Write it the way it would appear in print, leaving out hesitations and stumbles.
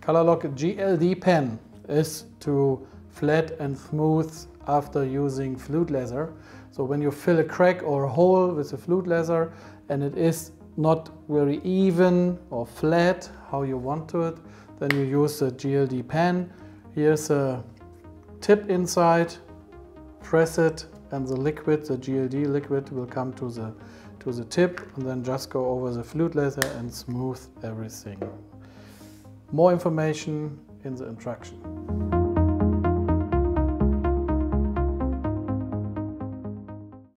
COLOURLOCK GLD Pen is to flat and smooth after using flute leather. So when you fill a crack or a hole with a flute leather and it is not very even or flat how you want to it, then you use the GLD pen. Here's a tip inside, press it and the liquid, the GLD liquid, will come to the tip and then just go over the flute leather and smooth everything. More information in the instruction.